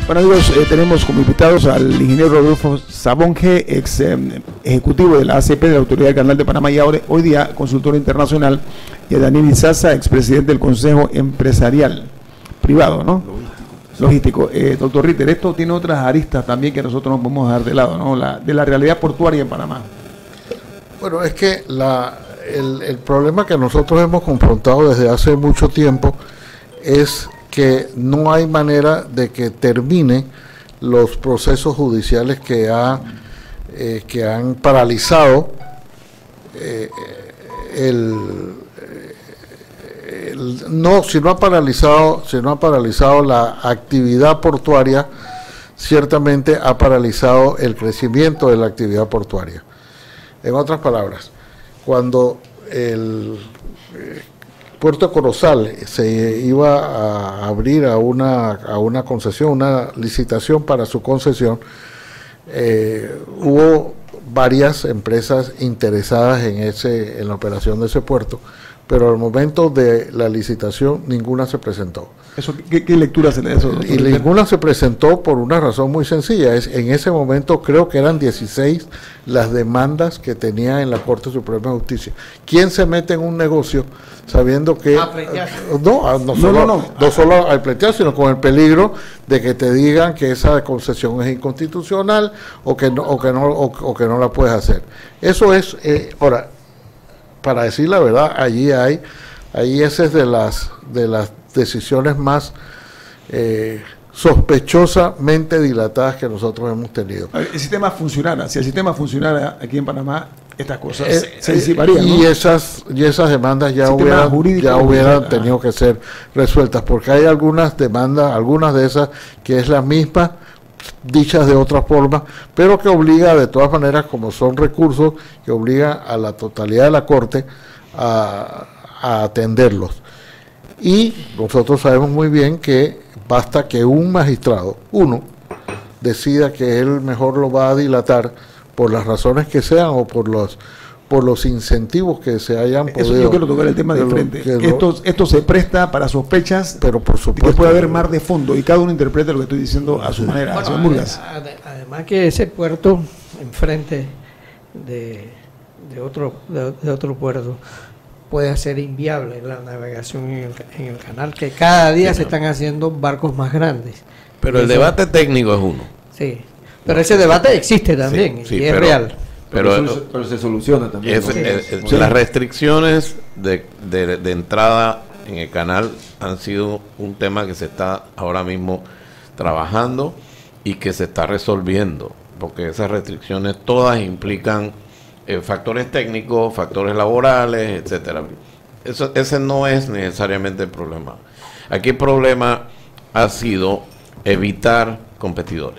Bueno amigos, tenemos como invitados al ingeniero Rodolfo Sabonge, ex ejecutivo de la ACP, de la Autoridad del Canal de Panamá, y ahora, hoy día consultor internacional, y a Daniel Izaza, expresidente del Consejo Empresarial Privado, ¿no? Logístico. Doctor Ritter, esto tiene otras aristas también que nosotros no podemos dejar de lado, ¿no? De la realidad portuaria en Panamá. Bueno, es que el problema que nosotros hemos confrontado desde hace mucho tiempo es que no hay manera de que termine los procesos judiciales que han paralizado si no ha paralizado la actividad portuaria, ciertamente ha paralizado el crecimiento de la actividad portuaria. En otras palabras, cuando el Puerto Corozal se iba a abrir a una concesión, una licitación para su concesión, hubo varias empresas interesadas en la operación de ese puerto, pero al momento de la licitación ninguna se presentó. ¿Qué lectura se le da eso? Y ninguna se presentó por una razón muy sencilla. En ese momento creo que eran 16 las demandas que tenía en la Corte Suprema de Justicia. ¿Quién se mete en un negocio sabiendo que no solo al pleitear, sino con el peligro de que te digan que esa concesión es inconstitucional o que no la puedes hacer? Eso es, ahora, para decir la verdad, ahí esa es de las decisiones más sospechosamente dilatadas que nosotros hemos tenido. El sistema funcionara, si el sistema funcionara aquí en Panamá, estas cosas se disiparían, ¿no? Y esas demandas ya hubieran tenido que ser resueltas, porque hay algunas demandas, algunas de esas que es la misma, dichas de otra forma, pero que obliga de todas maneras, como son recursos, que obliga a la totalidad de la Corte a atenderlos. Y nosotros sabemos muy bien que basta que un magistrado, uno, decida que él mejor lo va a dilatar por las razones que sean o por los incentivos que se hayan podido. Eso yo quiero tocar el tema de frente. Esto se presta para sospechas, pero por supuesto que puede haber mar de fondo y cada uno interpreta lo que estoy diciendo a su manera. Bueno, además que ese puerto enfrente de otro puerto puede hacer inviable la navegación en el canal, que cada día se están haciendo barcos más grandes. Pero el debate técnico es uno. Sí, pero ese debate existe también, y es real. Pero se soluciona también. Las restricciones de entrada en el canal han sido un tema que se está ahora mismo trabajando y que se está resolviendo, porque esas restricciones todas implican factores técnicos, factores laborales, etcétera. Ese no es necesariamente el problema. Aquí el problema ha sido evitar competidores.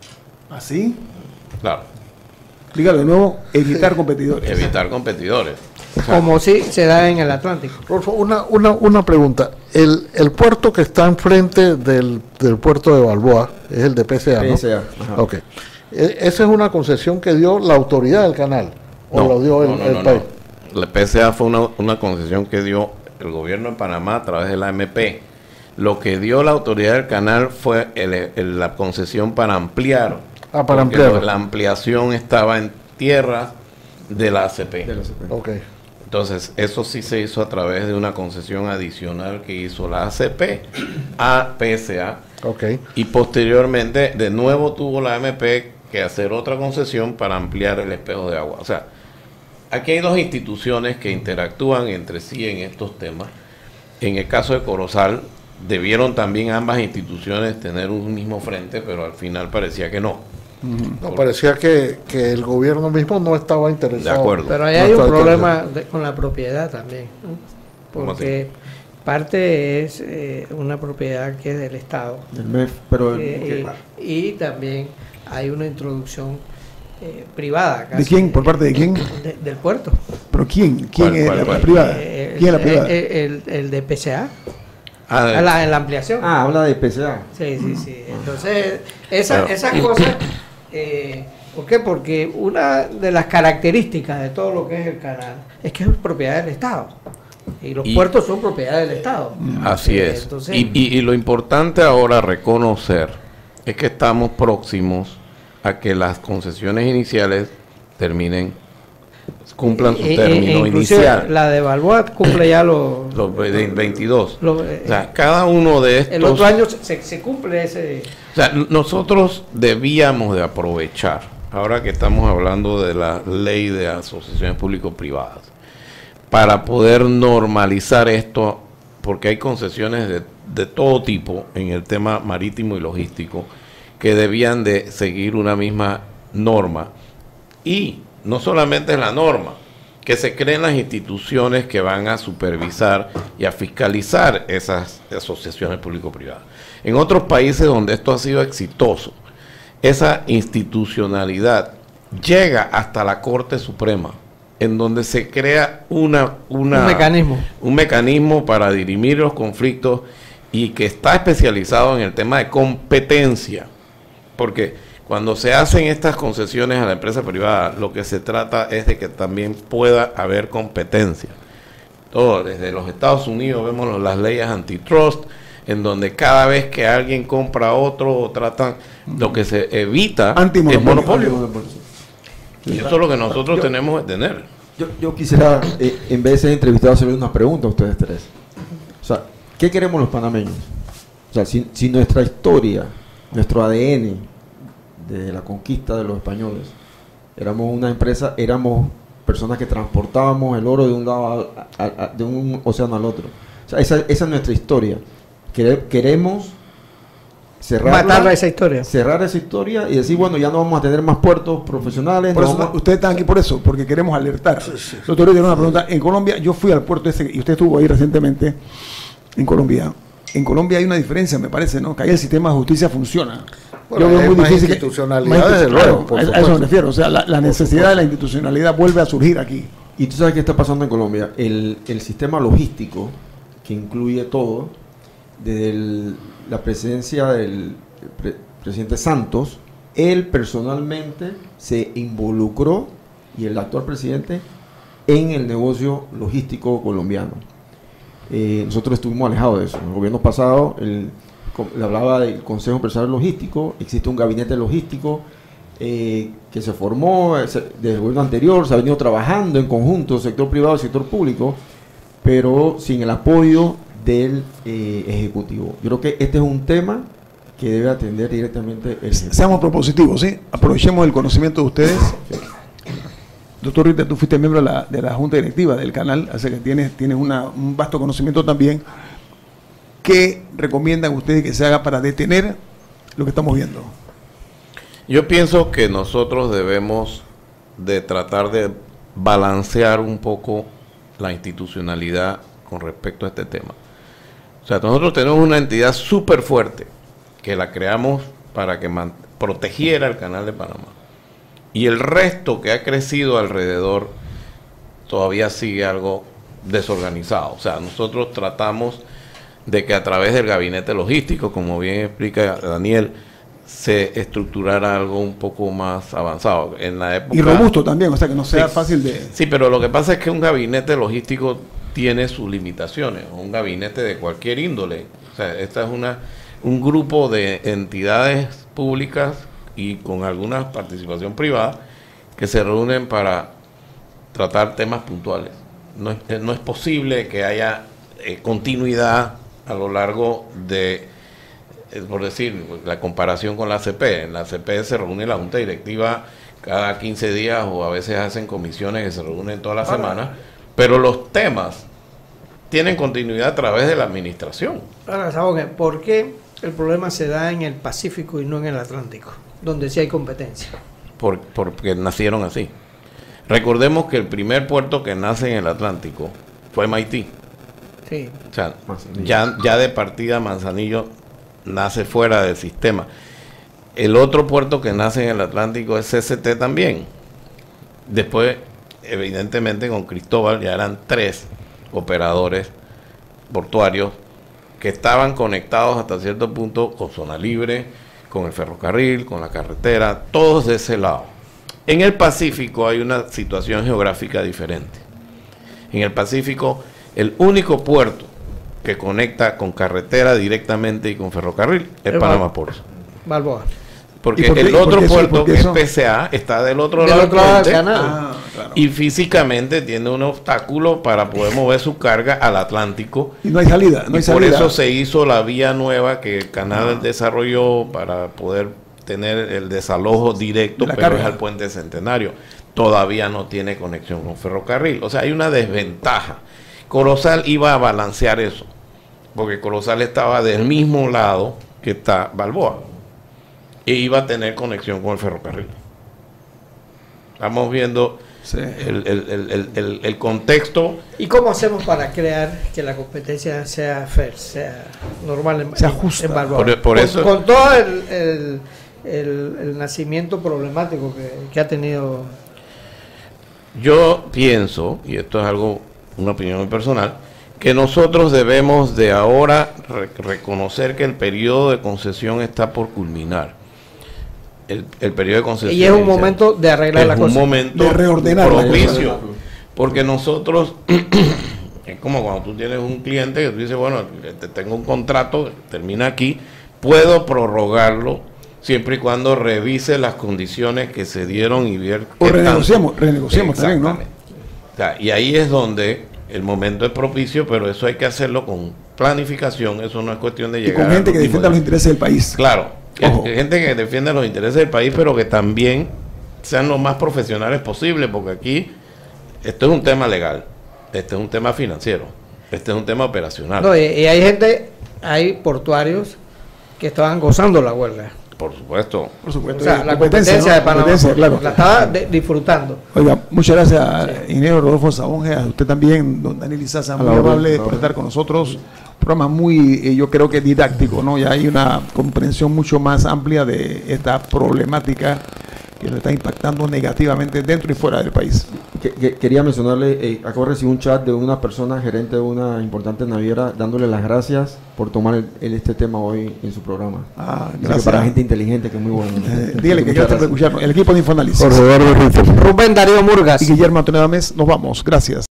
¿Así? Claro. Explícalo de nuevo, evitar competidores. Evitar competidores. Como si se da en el Atlántico. Rolfo, una pregunta. El puerto que está enfrente del puerto de Balboa es el de PCA, ¿no? PCA. Ok. ¿Esa es una concesión que dio la autoridad del canal? ¿O lo dio el país? La PCA fue una concesión que dio el gobierno de Panamá a través de la AMP. Lo que dio la autoridad del canal fue la concesión para ampliar. Para ampliar. La ampliación estaba en tierras de la ACP. Okay. Entonces, eso sí se hizo a través de una concesión adicional que hizo la ACP a PSA. Okay. Y posteriormente, de nuevo tuvo la AMP que hacer otra concesión para ampliar el espejo de agua. O sea, aquí hay dos instituciones que interactúan entre sí en estos temas. En el caso de Corozal, debieron también ambas instituciones tener un mismo frente, pero al final parecía que no. No, parecía que el gobierno mismo no estaba interesado. De acuerdo. Pero ahí hay un problema con la propiedad también, ¿no? Porque parte es una propiedad que es del Estado. Del MEF, pero y también hay una introducción privada. Casi, ¿De quién? ¿Por parte de quién? Del puerto. ¿Pero quién? ¿Quién es la privada? ¿Quién es la privada? El de PCA. En la ampliación. habla de PCA. Sí. Entonces, esas cosas, ¿por qué? Porque una de las características de todo lo que es el canal es que es propiedad del Estado. Y los puertos son propiedad del Estado. Así es. Entonces, y lo importante ahora reconocer es que estamos próximos a que las concesiones iniciales cumplan su término inicial. La de Balboa cumple ya los 22. O sea, cada uno de estos... El otro año se cumple ese... O sea, nosotros debíamos de aprovechar, ahora que estamos hablando de la ley de asociaciones público-privadas, para poder normalizar esto, porque hay concesiones de todo tipo en el tema marítimo y logístico que debían de seguir una misma norma. Y no solamente es la norma, que se creen las instituciones que van a supervisar y a fiscalizar esas asociaciones público-privadas. En otros países donde esto ha sido exitoso, esa institucionalidad llega hasta la Corte Suprema, en donde se crea un mecanismo para dirimir los conflictos y que está especializado en el tema de competencia, porque cuando se hacen estas concesiones a la empresa privada, lo que se trata es de que también pueda haber competencia. Todo, desde los Estados Unidos vemos las leyes antitrust, en donde cada vez que alguien compra a otro, tratan, lo que se evita es monopolio. Y eso es lo que nosotros tenemos que tener. Yo quisiera, en vez de ser entrevistado, hacerle una pregunta a ustedes tres. O sea, ¿qué queremos los panameños? O sea, si nuestra historia, nuestro ADN de la conquista de los españoles, éramos una empresa, éramos personas que transportábamos el oro de un lado de un océano al otro. O sea, esa es nuestra historia. Queremos cerrar esa historia. Cerrar esa historia y decir, bueno, ya no vamos a tener más puertos profesionales. Por eso, ustedes están aquí por eso, porque queremos alertar. Doctor, yo tengo una pregunta. En Colombia, yo fui al puerto ese, y usted estuvo ahí recientemente, en Colombia. En Colombia hay una diferencia, me parece, ¿no? Que ahí el sistema de justicia funciona. Bueno, yo veo muy difícil institucionalidad, desde luego. A eso me refiero. O sea, la necesidad de la institucionalidad vuelve a surgir aquí. Y tú sabes qué está pasando en Colombia. El sistema logístico, que incluye todo, desde la presidencia del presidente Santos, él personalmente se involucró, y el actual presidente, en el negocio logístico colombiano. Nosotros estuvimos alejados de eso. En el gobierno pasado, le hablaba del Consejo Empresarial Logístico, existe un gabinete logístico que se formó desde el gobierno anterior, se ha venido trabajando en conjunto, sector privado y sector público, pero sin el apoyo del Ejecutivo. Yo creo que este es un tema que debe atender directamente el Ejecutivo. Seamos propositivos, ¿sí? Aprovechemos el conocimiento de ustedes. Doctor Ritter, tú fuiste miembro de la Junta Directiva del canal, así que tienes un vasto conocimiento también. ¿Qué recomiendan ustedes que se haga para detener lo que estamos viendo? Yo pienso que nosotros debemos de tratar de balancear un poco la institucionalidad con respecto a este tema. O sea, nosotros tenemos una entidad súper fuerte que la creamos para que protegiera el Canal de Panamá. Y el resto que ha crecido alrededor todavía sigue algo desorganizado. O sea, nosotros tratamos de que a través del gabinete logístico, como bien explica Daniel, se estructurara algo un poco más avanzado. En la época, y robusto también, o sea, que no sea fácil de... Sí, pero lo que pasa es que un gabinete logístico tiene sus limitaciones, un gabinete de cualquier índole. O sea, esta es un grupo de entidades públicas y con alguna participación privada que se reúnen para tratar temas puntuales. No es posible que haya continuidad a lo largo de, por decir, la comparación con la ACP. En la ACP se reúne la Junta Directiva cada 15 días o a veces hacen comisiones que se reúnen toda la semana, pero los temas tienen continuidad a través de la administración. Ahora, ¿saben por qué el problema se da en el Pacífico y no en el Atlántico, donde sí hay competencia? Porque nacieron así. Recordemos que el primer puerto que nace en el Atlántico fue Maití. Sí. O sea, ya de partida Manzanillo nace fuera del sistema. El otro puerto que nace en el Atlántico es CCT también. Después, evidentemente, con Cristóbal ya eran 3 operadores portuarios que estaban conectados hasta cierto punto con zona libre, con el ferrocarril, con la carretera, todos de ese lado. En el Pacífico hay una situación geográfica diferente. En el Pacífico, el único puerto que conecta con carretera directamente y con ferrocarril es Panamá Ports. Balboa. Porque el otro puerto, que es PCA, está del otro lado del canal. Claro. Y físicamente tiene un obstáculo para poder mover su carga al Atlántico. Y no hay salida. Por eso se hizo la vía nueva que el canal desarrolló para poder tener el desalojo directo, pero es al puente Centenario. Todavía no tiene conexión con ferrocarril. O sea, hay una desventaja. Corozal iba a balancear eso, porque Corozal estaba del mismo lado que está Balboa. E iba a tener conexión con el ferrocarril. Estamos viendo el contexto. ¿Y cómo hacemos para crear que la competencia sea fair, sea normal, sea justa? En Balboa? Por eso, con todo el nacimiento problemático que ha tenido. Yo pienso, y esto es algo, una opinión muy personal, que nosotros debemos de ahora reconocer que el periodo de concesión está por culminar. El periodo de concesión. Y es un momento de arreglar la cosa. Es un momento de reordenar propicio. Porque nosotros, es como cuando tú tienes un cliente que tú dices, bueno, tengo un contrato, termina aquí, puedo prorrogarlo siempre y cuando revise las condiciones que se dieron y ver. O renegociamos también, ¿no? O sea, y ahí es donde el momento es propicio, pero eso hay que hacerlo con planificación, eso no es cuestión de llegar. Y con gente que defienda los intereses del país. Claro. Gente que defiende los intereses del país, pero que también sean lo más profesionales posible, porque aquí esto es un tema legal, este es un tema financiero, este es un tema operacional. No, y hay portuarios que estaban gozando la huelga. Por supuesto. O sea, la competencia de Panamá, claro, la estaba disfrutando. Oiga, muchas gracias, ingeniero Rodolfo Sabonge, a usted también, don Daniel Izaza, muy amable por estar con nosotros. Programa muy, yo creo que didáctico, ¿no? Ya hay una comprensión mucho más amplia de esta problemática que nos está impactando negativamente dentro y fuera del país. Quería mencionarle, acabo de recibir un chat de una persona, gerente de una importante naviera, dándole las gracias por tomar este tema hoy en su programa. Gracias. Para gente inteligente, que es muy bueno. Dígale que gracias por escucharnos. El equipo de Infoanálisis. Rubén Darío Murgas y Guillermo Antonio Adames, nos vamos. Gracias.